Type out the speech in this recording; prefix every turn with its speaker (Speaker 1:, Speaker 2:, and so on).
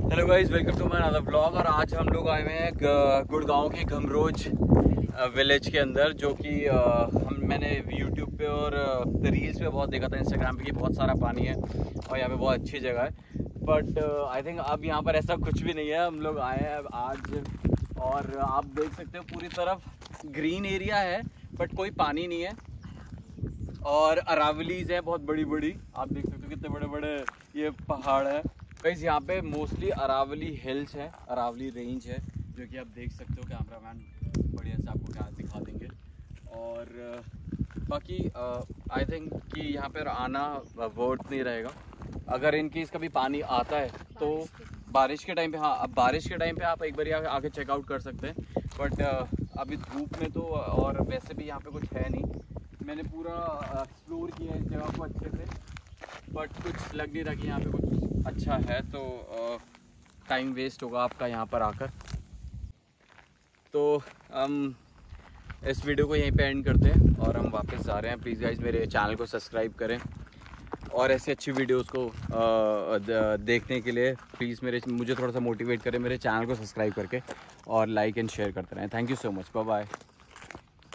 Speaker 1: Hello guys, welcome to my another vlog. और आज हम लोग आए हुए हैं गुड़गांव के घमरोज विलेज के अंदर, जो कि मैंने यूट्यूब पे और रील्स पे बहुत देखा था, इंस्टाग्राम पे, कि बहुत सारा पानी है और यहाँ पे बहुत अच्छी जगह है। बट आई थिंक अब यहाँ पर ऐसा कुछ भी नहीं है। हम लोग आए हैं अब आज और आप देख सकते हो पूरी तरफ ग्रीन एरिया है बट कोई पानी नहीं है। और अरावलीज है बहुत बड़ी बड़ी, आप देख सकते हो कितने बड़े बड़े ये पहाड़ है। गाइस यहाँ पे मोस्टली अरावली हिल्स है, अरावली रेंज है, जो कि आप देख सकते हो। कैमरामैन बढ़िया से आपको क्या दिखा देंगे। और बाकी आई थिंक कि यहाँ पर आना वर्थ नहीं रहेगा। अगर इनकेस कभी पानी आता है तो बारिश के टाइम पे, हाँ अब बारिश के टाइम पे आप एक बार आके चेकआउट कर सकते हैं। बट अभी धूप में तो, और वैसे भी यहाँ पे कुछ है नहीं। मैंने पूरा एक्सप्लोर किया है इस जगह को अच्छे से, बट कुछ लग नहीं रहा कि यहाँ पे कुछ अच्छा है। तो टाइम वेस्ट होगा आपका यहाँ पर आकर। तो हम इस वीडियो को यहीं पे एंड करते हैं और हम वापस जा रहे हैं। प्लीज़ गाइज मेरे चैनल को सब्सक्राइब करें और ऐसी अच्छी वीडियोस को देखने के लिए प्लीज़ मुझे थोड़ा सा मोटिवेट करें, मेरे चैनल को सब्सक्राइब करके और लाइक एंड शेयर करते रहें। Thank you so much, bye bye.